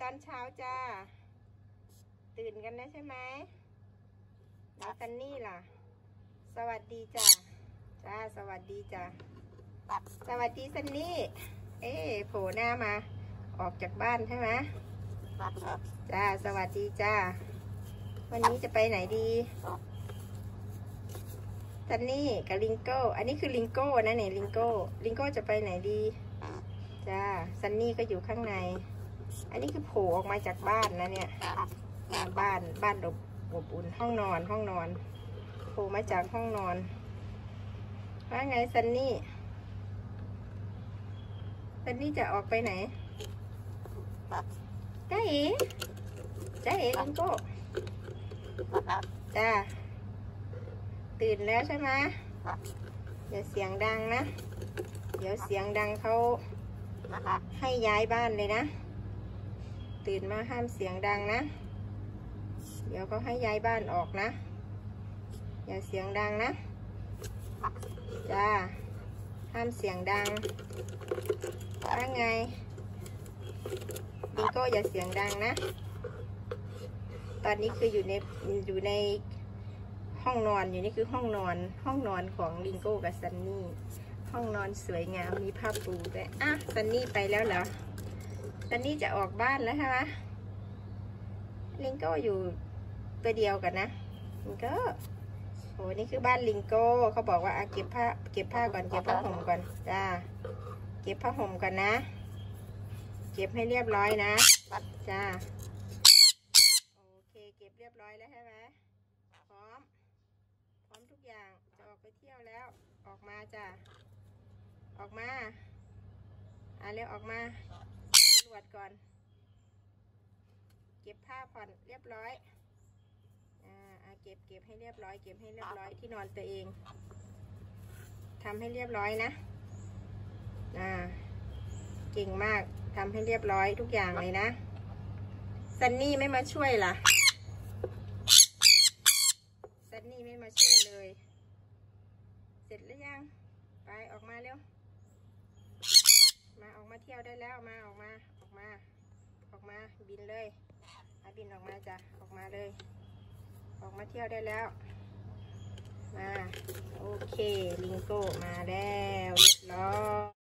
อนเช้าจ้าตื่นกันนะใช่ไหมแล้วซันนี่ล่ะสวัสดีจ้าสวัสดีจ้าสวัสดีซันนี่โผล่หน้ามาออกจากบ้านใช่ไหมจ้าสวัสดีจ้าวันนี้จะไปไหนดีซันนี่กับลิงโก้อันนี้คือลิงโก้นะเนี่ยลิงโก้จะไปไหนดีจ้าซันนี่ก็อยู่ข้างในอันนี้คือโผล่ออกมาจากบ้านนะเนี่ยบ้านอบอุ่นห้องนอนโผล่มาจากห้องนอนว่าไงซันนี่จะออกไปไหนจ้าเอ๋ลิงโก้จ้าตื่นแล้วใช่ไหมอย่าเสียงดังนะเดี๋ยวเสียงดังเขาให้ย้ายบ้านเลยนะตื่นมาห้ามเสียงดังนะเดี๋ยวเขาให้ย้ายบ้านออกนะอย่าเสียงดังนะจ้าห้ามเสียงดังว่าไงลิงโก้อย่าเสียงดังนะตอนนี้คืออยู่ในห้องนอนอยู่นี่คือห้องนอนของลิงโก้กับซันนี่ห้องนอนสวยงามมีผ้าปูด้วยซันนี่ไปแล้วเหรอซันนี่จะออกบ้านแล้วใช่ไหมลิงโก้อยู่ตัวเดียวกันนะลิงโก้โอ้นี่คือบ้านลิงโก้เขาบอกว่าเก็บผ้าก่อนเก็บผ้าห่มก่อนจ้าเก็บผ้าห่มก่อนนะเก็บให้เรียบร้อยนะจ้าโอเคเก็บเรียบร้อยแล้วใช่ไหมพร้อมทุกอย่างจะออกไปเที่ยวแล้วออกมาจ้าออกมาเร็วออกมาตำรวจก่อนเก็บผ้าผ่อนเรียบร้อยเก็บให้เรียบร้อยที่นอนตัวเองทำให้เรียบร้อยนะเก่งมากทำให้เรียบร้อยทุกอย่างเลยนะซันนี่ไม่มาช่วยล่ะซันนี่ไม่มาช่วยเลยเสร็จแล้วยังไปออกมาเร็วออกมาเที่ยวได้แล้วออกมาบินเลยบินออกมาจ้ะออกมาเลยออกมาเที่ยวได้แล้วโอเคลิงโก้มาแล้วเรียบร้อย